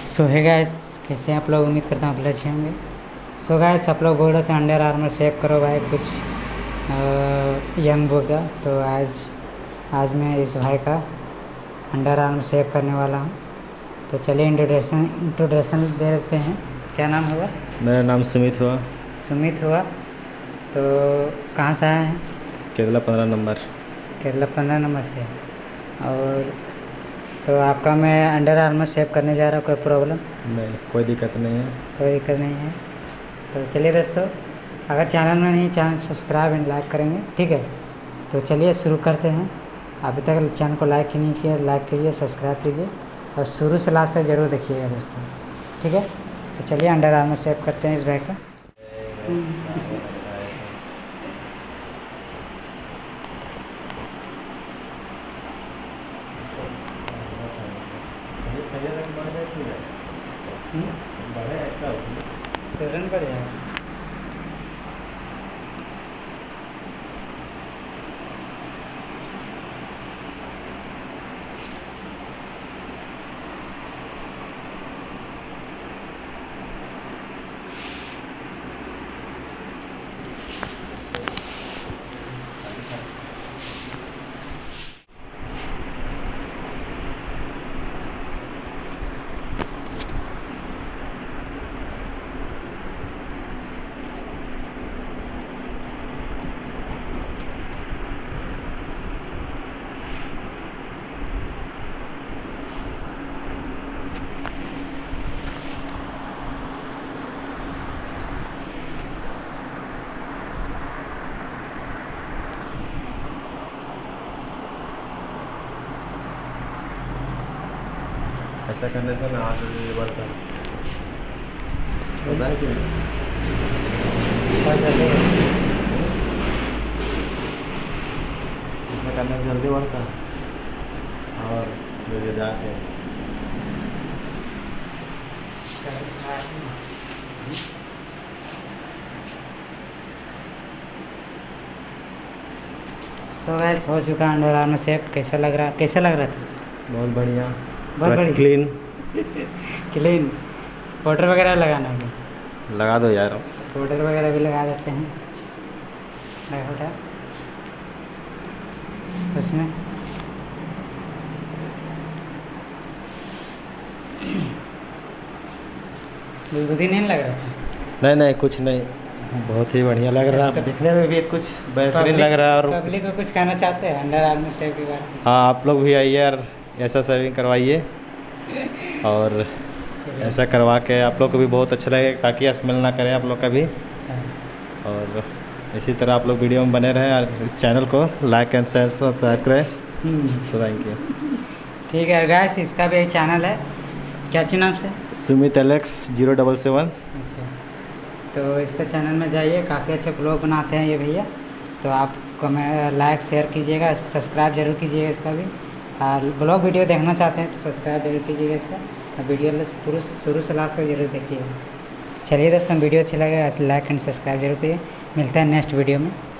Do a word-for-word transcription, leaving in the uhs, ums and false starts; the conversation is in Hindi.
सो है गाइस, कैसे हैं आप लोग। उम्मीद करता हूँ आप लोग अच्छे होंगे। सो गाइस, आप लोग बोल रहे थे अंडर आर्मर सेव करो भाई कुछ यंग बॉय का। तो आज आज मैं इस भाई का अंडर आर्मर सेव करने वाला हूँ। तो चलिए इंट्रोडक्शन इंट्रोडक्शन दे देते हैं। क्या नाम होगा? मेरा नाम सुमित हुआ। सुमित हुआ। तो कहाँ से आए हैं? केरला पंद्रह नंबर। केरला पंद्रह नंबर से। और तो आपका मैं अंडर आर्मर सेव करने जा रहा हूँ। कोई प्रॉब्लम? नहीं, कोई दिक्कत नहीं है। कोई दिक्कत नहीं है। तो चलिए दोस्तों, अगर चैनल में नहीं चैनल सब्सक्राइब एंड लाइक करेंगे, ठीक है। तो चलिए शुरू करते हैं। अभी तक चैनल को लाइक ही नहीं किया, लाइक कीजिए, सब्सक्राइब कीजिए और शुरू से लास्ट तक ज़रूर देखिएगा दोस्तों, ठीक है। तो चलिए अंडर आर्मर सेव करते हैं इस बैग का। रन पड़ जाएगा। ऐसा करने से ना हाथ जल्दी बढ़ता है। पता है क्यों? ऐसा करने से जल्दी बढ़ता है और मुझे जाके सो गाइस, हो चुका अंडर आर्मर सेव। कैसा लग रहा कैसा लग रहा था? बहुत बढ़िया, बहुत बढ़िया, क्लीन क्लीन। पाउडर वगैरह लगाना है? लगा दो यार। पाउडर वगैरह भी लगा देते हैं लगा उसमें। गुदगुदी नहीं लग रहा था? नहीं नहीं, कुछ नहीं, बहुत ही बढ़िया लग रहा है। दिखने में भी कुछ बेहतरीन लग रहा है। और पब्लिक को कुछ कहना चाहते हैं अंडर आर्मर सेव के बारे में? हाँ, आप लोग भी आइए और ऐसा सेविंग करवाइए और ऐसा करवा के आप लोग को भी बहुत अच्छा लगेगा, ताकि स्मेल ना करें आप लोग का भी। और इसी तरह आप लोग वीडियो में बने रहें और इस चैनल को लाइक एंड शेयर सब्सक्राइब करें। तो थैंक यू। ठीक है गाइस, इसका भी एक चैनल है। क्या ची नाम से? Sumit Alex zero double seven. अच्छा, तो इसका चैनल में जाइए, काफ़ी अच्छे ब्लॉग बनाते हैं ये भैया। तो आप कमेंट लाइक शेयर कीजिएगा, सब्सक्राइब जरूर कीजिएगा इसका भी। और ब्लॉग वीडियो देखना चाहते हैं तो सब्सक्राइब जरूर कीजिएगा इसका, और वीडियो पूरा शुरू से लास्ट तक जरूर देखिएगा। चलिए दोस्तों, वीडियो अच्छा लगेगा लाइक एंड सब्सक्राइब जरूर कीजिए। मिलते हैं नेक्स्ट वीडियो में।